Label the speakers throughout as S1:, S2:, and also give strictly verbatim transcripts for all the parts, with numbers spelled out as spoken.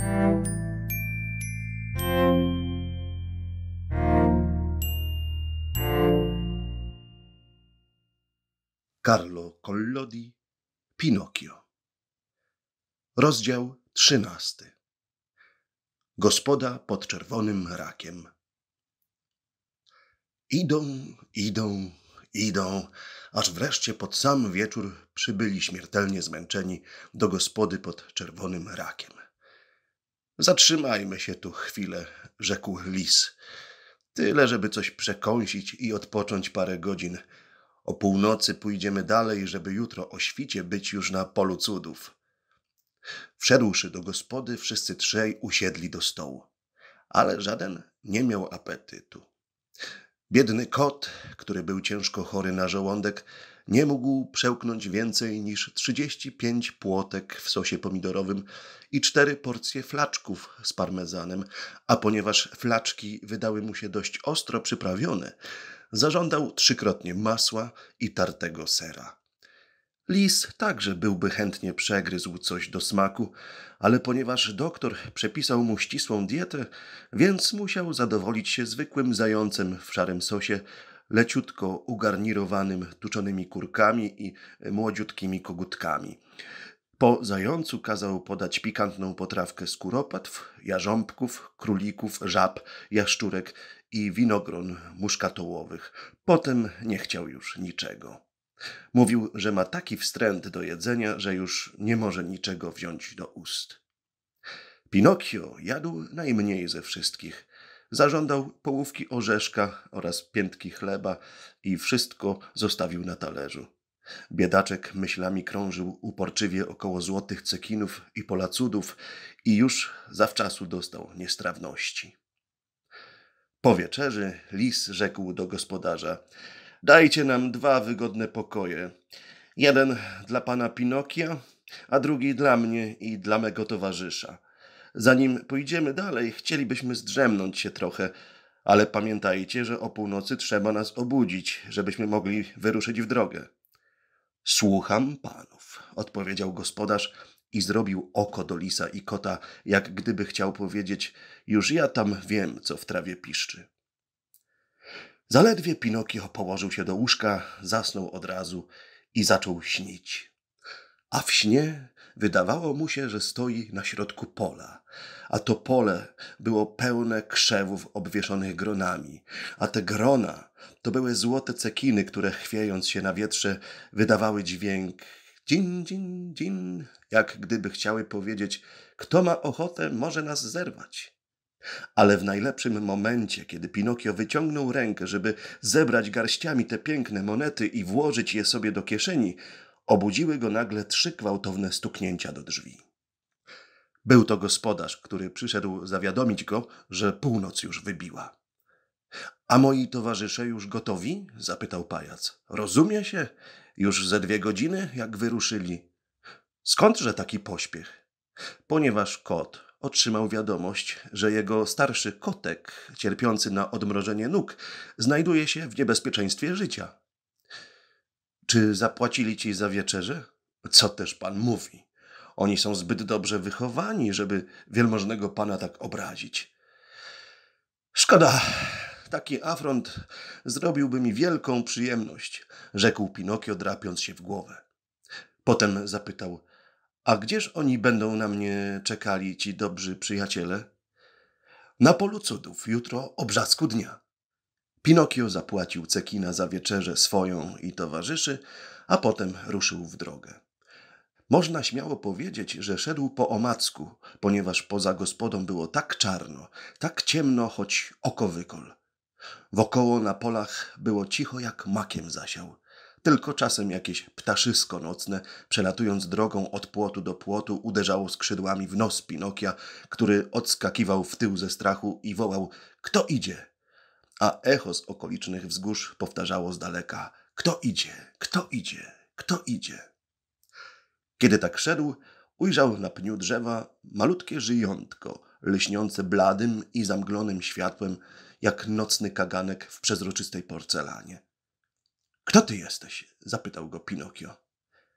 S1: Carlo Collodi, Pinokio. Rozdział trzynasty. Gospoda pod czerwonym rakiem. Idą, idą, idą, aż wreszcie pod sam wieczór przybyli śmiertelnie zmęczeni do gospody pod czerwonym rakiem. Zatrzymajmy się tu chwilę, rzekł lis. Tyle, żeby coś przekąsić i odpocząć parę godzin. O północy pójdziemy dalej, żeby jutro o świcie być już na polu cudów. Wszedłszy do gospody, wszyscy trzej usiedli do stołu, ale żaden nie miał apetytu. Biedny kot, który był ciężko chory na żołądek, nie mógł przełknąć więcej niż trzydzieści pięć płotek w sosie pomidorowym i cztery porcje flaczków z parmezanem, a ponieważ flaczki wydały mu się dość ostro przyprawione, zażądał trzykrotnie masła i tartego sera. Lis także byłby chętnie przegryzł coś do smaku, ale ponieważ doktor przepisał mu ścisłą dietę, więc musiał zadowolić się zwykłym zającem w szarym sosie, leciutko ugarnirowanym tuczonymi kurkami i młodziutkimi kogutkami. Po zającu kazał podać pikantną potrawkę z kuropatw, jarząbków, królików, żab, jaszczurek i winogron muszkatołowych. Potem nie chciał już niczego. Mówił, że ma taki wstręt do jedzenia, że już nie może niczego wziąć do ust. Pinokio jadł najmniej ze wszystkich. Zażądał połówki orzeszka oraz piętki chleba i wszystko zostawił na talerzu. Biedaczek myślami krążył uporczywie około złotych cekinów i pola cudów i już zawczasu dostał niestrawności. Po wieczerzy lis rzekł do gospodarza: dajcie nam dwa wygodne pokoje. Jeden dla pana Pinokia, a drugi dla mnie i dla mego towarzysza. Zanim pójdziemy dalej, chcielibyśmy zdrzemnąć się trochę, ale pamiętajcie, że o północy trzeba nas obudzić, żebyśmy mogli wyruszyć w drogę. Słucham panów, odpowiedział gospodarz i zrobił oko do lisa i kota, jak gdyby chciał powiedzieć: już ja tam wiem, co w trawie piszczy. Zaledwie Pinokio położył się do łóżka, zasnął od razu i zaczął śnić. A w śnie wydawało mu się, że stoi na środku pola, a to pole było pełne krzewów obwieszonych gronami, a te grona to były złote cekiny, które chwiejąc się na wietrze wydawały dźwięk dzin, dzin, dzin, jak gdyby chciały powiedzieć: kto ma ochotę, może nas zerwać. Ale w najlepszym momencie, kiedy Pinokio wyciągnął rękę, żeby zebrać garściami te piękne monety i włożyć je sobie do kieszeni, obudziły go nagle trzy gwałtowne stuknięcia do drzwi. Był to gospodarz, który przyszedł zawiadomić go, że północ już wybiła. A moi towarzysze już gotowi? Zapytał pajac. Rozumie się? Już ze dwie godziny, jak wyruszyli. Skądże taki pośpiech? Ponieważ kot otrzymał wiadomość, że jego starszy kotek, cierpiący na odmrożenie nóg, znajduje się w niebezpieczeństwie życia. Czy zapłacili ci za wieczerzę? Co też pan mówi? Oni są zbyt dobrze wychowani, żeby wielmożnego pana tak obrazić. Szkoda, taki afront zrobiłby mi wielką przyjemność, rzekł Pinokio, drapiąc się w głowę. Potem zapytał: a gdzież oni będą na mnie czekali, ci dobrzy przyjaciele? Na polu cudów, jutro o brzasku dnia. Pinokio zapłacił cekina za wieczerzę swoją i towarzyszy, a potem ruszył w drogę. Można śmiało powiedzieć, że szedł po omacku, ponieważ poza gospodą było tak czarno, tak ciemno, choć oko wykol. Wokoło na polach było cicho jak makiem zasiał. Tylko czasem jakieś ptaszysko nocne, przelatując drogą od płotu do płotu, uderzało skrzydłami w nos Pinokia, który odskakiwał w tył ze strachu i wołał: kto idzie? A echo z okolicznych wzgórz powtarzało z daleka: kto idzie? Kto idzie? Kto idzie? Kiedy tak szedł, ujrzał na pniu drzewa malutkie żyjątko, lśniące bladym i zamglonym światłem, jak nocny kaganek w przezroczystej porcelanie. Kto ty jesteś? Zapytał go Pinokio.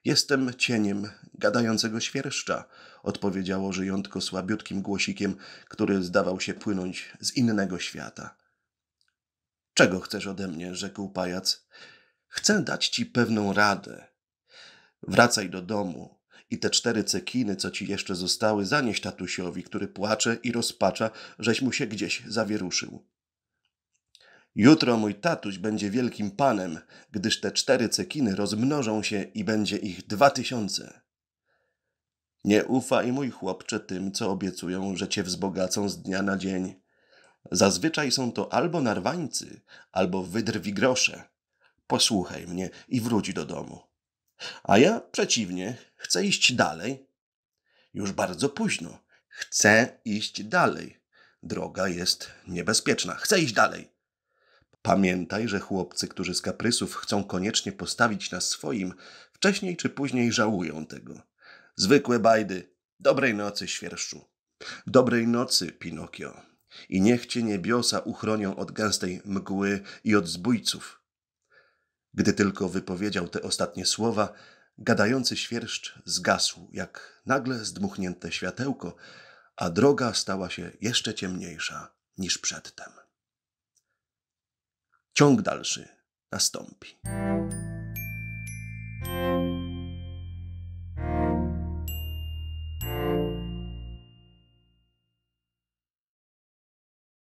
S1: Jestem cieniem gadającego świerszcza, odpowiedziało żyjątko słabiutkim głosikiem, który zdawał się płynąć z innego świata. Czego chcesz ode mnie? Rzekł pajac. Chcę dać ci pewną radę. Wracaj do domu i te cztery cekiny, co ci jeszcze zostały, zanieś tatusiowi, który płacze i rozpacza, żeś mu się gdzieś zawieruszył. Jutro mój tatuś będzie wielkim panem, gdyż te cztery cekiny rozmnożą się i będzie ich dwa tysiące. Nie ufaj, mój chłopcze, tym, co obiecują, że cię wzbogacą z dnia na dzień. Zazwyczaj są to albo narwańcy, albo wydrwigrosze. Posłuchaj mnie i wróć do domu. A ja przeciwnie, chcę iść dalej. Już bardzo późno. Chcę iść dalej. Droga jest niebezpieczna. Chcę iść dalej. Pamiętaj, że chłopcy, którzy z kaprysów chcą koniecznie postawić na swoim, wcześniej czy później żałują tego. Zwykłe bajdy. Dobrej nocy, świerszczu. Dobrej nocy, Pinokio. I niech cię niebiosa uchronią od gęstej mgły i od zbójców. Gdy tylko wypowiedział te ostatnie słowa, gadający świerszcz zgasł, jak nagle zdmuchnięte światełko, a droga stała się jeszcze ciemniejsza niż przedtem. Ciąg dalszy nastąpi.